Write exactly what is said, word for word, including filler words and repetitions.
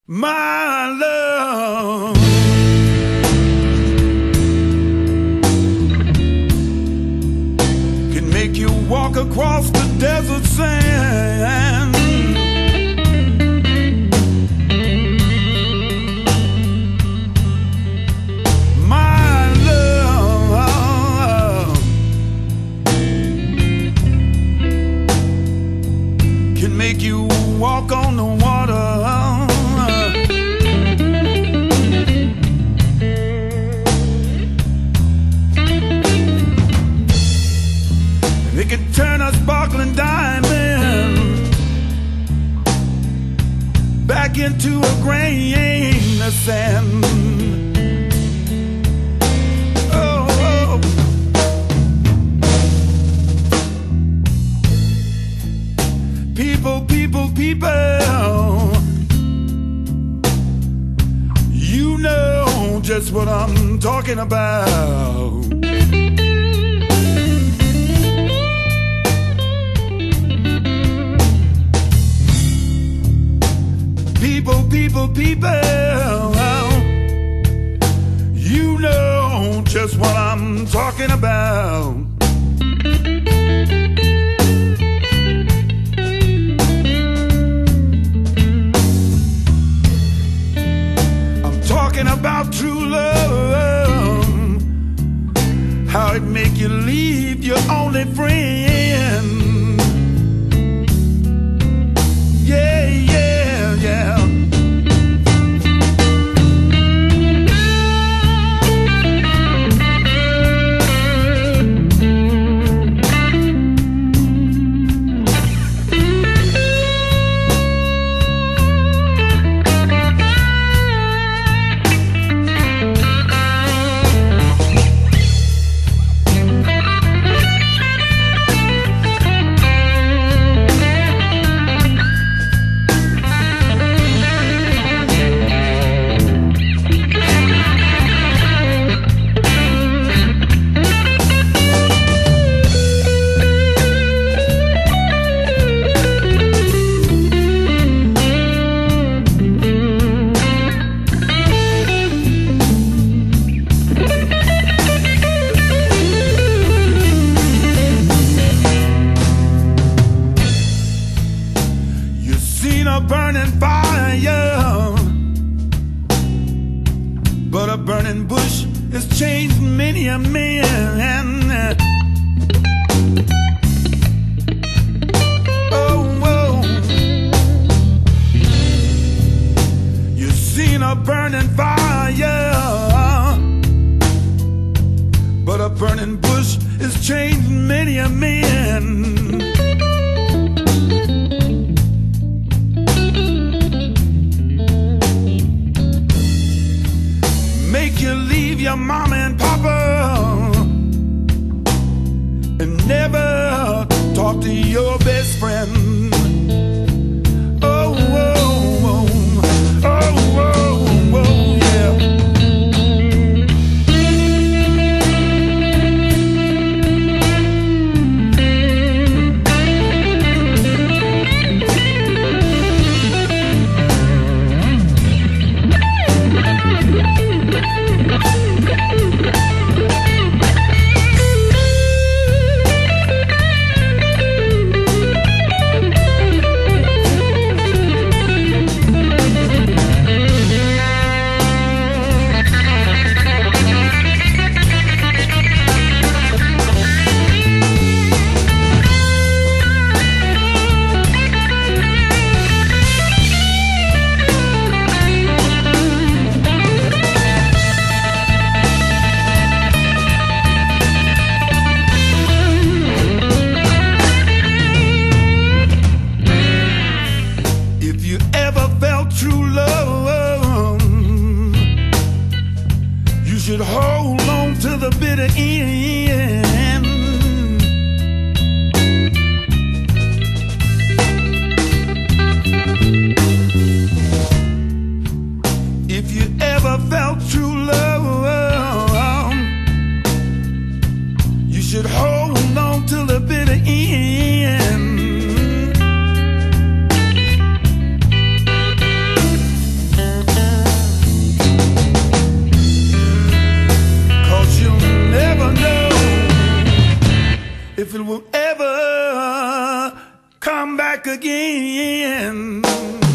My love can make you walk across the desert sand. My love can make you walk on the water. It can turn a sparkling diamond back into a grain of sand. Oh, oh. People, people, people, you know just what I'm talking about. People, people, people, you know just what I'm talking about. I'm talking about true love, how it make you leave your only friend. Yeah, yeah, yeah. A burning fire, but a burning bush has changed many a man. Oh, whoa. You've seen a burning fire, but a burning bush has changed many a man. Make you leave your mama and papa and never talk to your best friend. Oh, oh, oh, oh, oh, oh, yeah. never come back again.